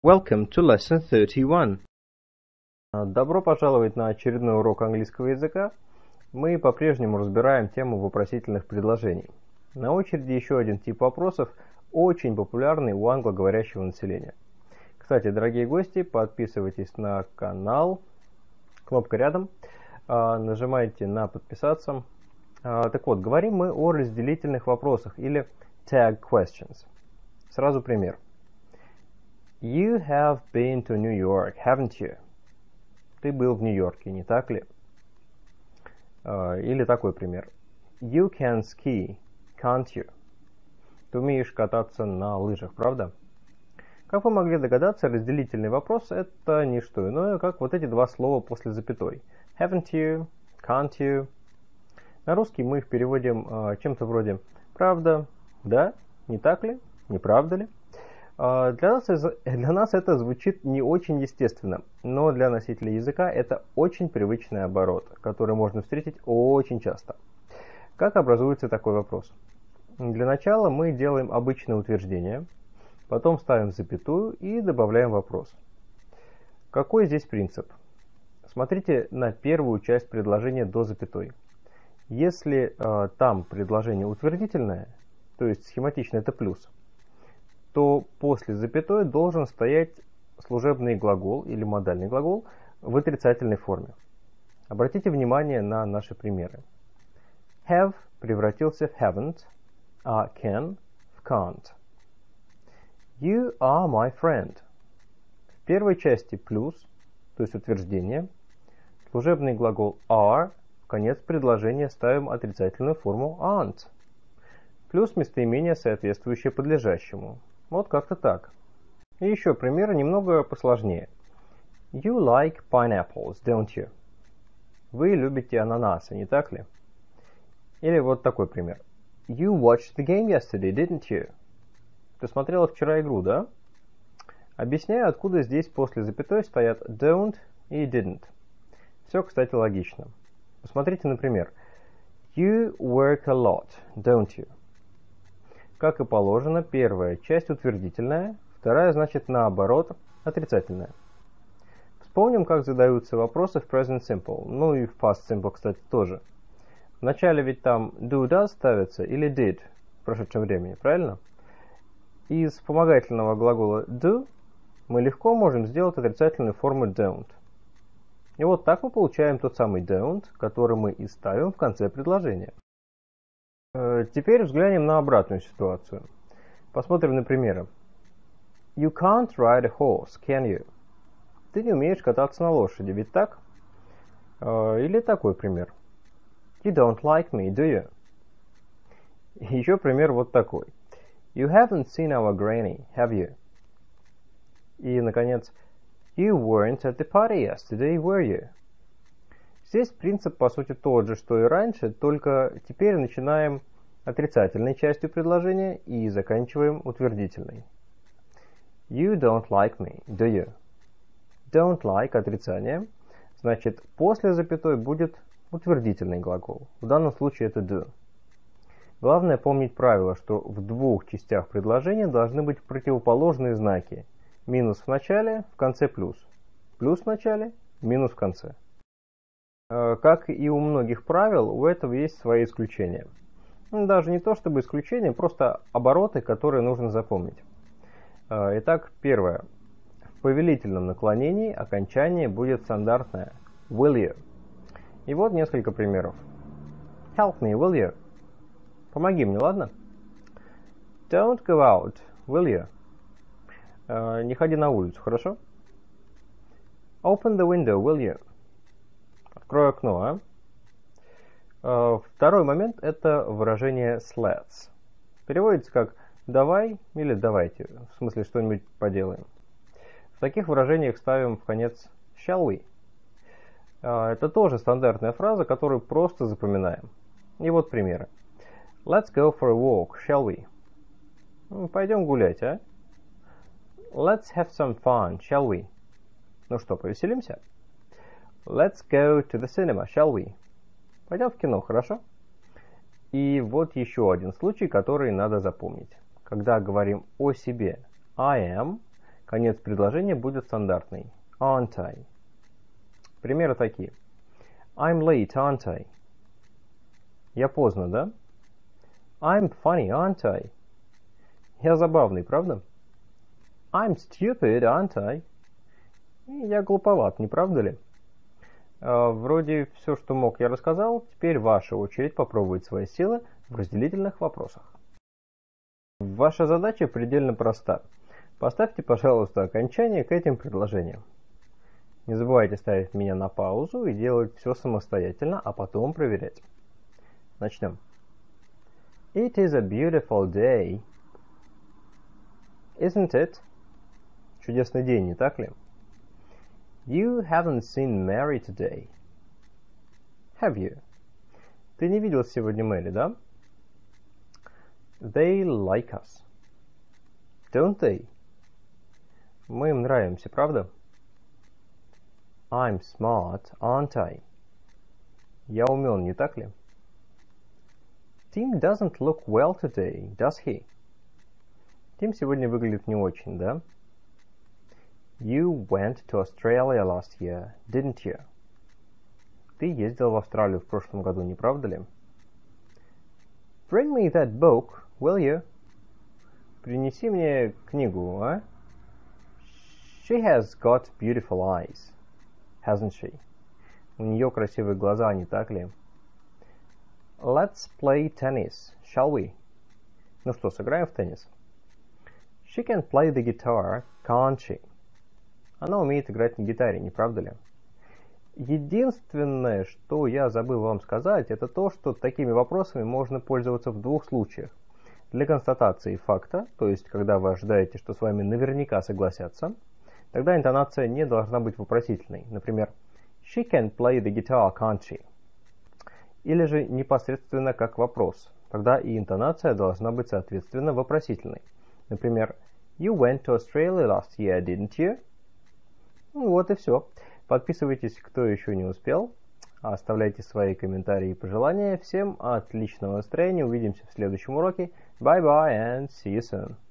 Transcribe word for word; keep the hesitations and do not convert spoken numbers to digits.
Welcome to lesson thirty-one. Добро пожаловать на очередной урок английского языка. Мы по-прежнему разбираем тему вопросительных предложений. На очереди еще один тип вопросов, очень популярный у англоговорящего населения. Кстати, дорогие гости, подписывайтесь на канал, кнопка рядом, нажимайте на подписаться. Так вот, говорим мы о разделительных вопросах или tag questions. Сразу пример. You have been to New York, haven't you? Ты был в Нью-Йорке, не так ли? Или такой пример. You can ski, can't you? Ты умеешь кататься на лыжах, правда? Как вы могли догадаться, разделительный вопрос – это не что иное, как вот эти два слова после запятой. Haven't you, can't you? На русский мы их переводим э, чем-то вроде «правда», «да», «не так ли», «не правда ли?». Э, для нас, для нас это звучит не очень естественно, но для носителя языка это очень привычный оборот, который можно встретить очень часто. Как образуется такой вопрос? Для начала мы делаем обычное утверждение, потом ставим запятую и добавляем вопрос. Какой здесь принцип? Смотрите на первую часть предложения до запятой. Если э, там предложение утвердительное, то есть схематично это плюс, то после запятой должен стоять служебный глагол или модальный глагол в отрицательной форме. Обратите внимание на наши примеры. Have превратился в haven't, а can в can't. You are my friend. В первой части плюс, то есть утверждение, служебный глагол are, в конец предложения ставим отрицательную форму aren't, плюс местоимение, соответствующее подлежащему. Вот как-то так. И еще примеры немного посложнее. You like pineapples, don't you? Вы любите ананасы, не так ли? Или вот такой пример. You watched the game yesterday, didn't you? Ты смотрела вчера игру, да? Объясняю, откуда здесь после запятой стоят don't и didn't. Все, кстати, логично. Посмотрите, например. You work a lot, don't you? Как и положено, первая часть утвердительная, вторая, значит, наоборот, отрицательная. Вспомним, как задаются вопросы в present simple, ну и в past simple, кстати, тоже. Вначале ведь там do, does ставится или did в прошедшем времени, правильно? Из вспомогательного глагола do мы легко можем сделать отрицательную форму don't. И вот так мы получаем тот самый don't, который мы и ставим в конце предложения. Теперь взглянем на обратную ситуацию. Посмотрим на примеры. You can't ride a horse, can you? Ты не умеешь кататься на лошади, ведь так? Или такой пример. You don't like me, do you? Еще пример вот такой. You haven't seen our granny, have you? И, наконец, You weren't at the party yesterday, were you? Здесь принцип, по сути, тот же, что и раньше, только теперь начинаем отрицательной частью предложения и заканчиваем утвердительной. You don't like me, do you? Don't like – отрицание, значит, после запятой будет утвердительный глагол. В данном случае это do. Главное помнить правило, что в двух частях предложения должны быть противоположные знаки. Минус в начале, в конце плюс. Плюс в начале, минус в конце. Как и у многих правил, у этого есть свои исключения. Даже не то чтобы исключения, просто обороты, которые нужно запомнить. Итак, первое. В повелительном наклонении окончание будет стандартное will you. И вот несколько примеров. Help me, will you? Помоги мне, ладно? Don't go out, will you? Uh, не ходи на улицу, хорошо? Open the window, will you? Открой окно, а? Uh, второй момент – это выражение let's. Переводится как «давай» или «давайте», в смысле что-нибудь поделаем. В таких выражениях ставим в конец shall we. Uh, это тоже стандартная фраза, которую просто запоминаем. И вот примеры. Let's go for a walk, shall we? Ну, пойдем гулять, а? Let's have some fun, shall we? Ну что, повеселимся? Let's go to the cinema, shall we? Пойдем в кино, хорошо? И вот еще один случай, который надо запомнить. Когда говорим о себе I am, Конец предложения будет стандартный. Aren't I? Примеры такие. I'm late, aren't I? Я поздно, да? I'm funny, aren't I? Я забавный, правда? I'm stupid, aren't I? Я глуповат, не правда ли? Uh, вроде все, что мог, я рассказал. Теперь ваша очередь попробовать свои силы в разделительных вопросах. Ваша задача предельно проста. Поставьте, пожалуйста, окончание к этим предложениям. Не забывайте ставить меня на паузу и делать все самостоятельно, а потом проверять. Начнем. It is a beautiful day. Isn't it? Чудесный день, не так ли? You haven't seen Mary today. Have you? Ты не видел сегодня Мэри, да? They like us. Don't they? Мы им нравимся, правда? I'm smart, aren't I? Я умен, не так ли? Tim doesn't look well today, does he? Тим сегодня выглядит не очень, да? You went to Australia last year, didn't you? Ты ездил в Австралию в прошлом году, не правда ли? Bring me that book, will you? Принеси мне книгу, а? She has got beautiful eyes, hasn't she? У нее красивые глаза, не так ли? Let's play tennis, shall we? Ну что, сыграем в теннис? She can play the guitar, can't she? Она умеет играть на гитаре, не правда ли? Единственное, что я забыл вам сказать, это то, что такими вопросами можно пользоваться в двух случаях. Для констатации факта, то есть когда вы ожидаете, что с вами наверняка согласятся, тогда интонация не должна быть вопросительной. Например, She can play the guitar, can't she? Или же непосредственно как вопрос. Тогда и интонация должна быть соответственно вопросительной. Например, You went to Australia last year, didn't you? Ну вот и все. Подписывайтесь, кто еще не успел. Оставляйте свои комментарии и пожелания. Всем отличного настроения. Увидимся в следующем уроке. Bye bye and see you soon.